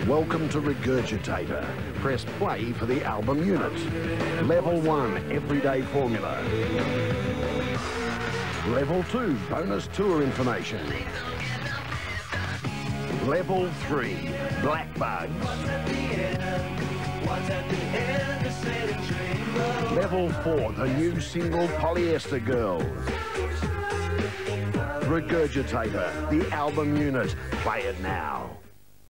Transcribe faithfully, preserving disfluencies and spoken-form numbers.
Welcome to Regurgitator. Press play for the album unit. Level one, everyday formula. Level two, bonus tour information. Level three, black bugs. Level four, the new single Polyester Girl. Regurgitator, the album unit. Play it now.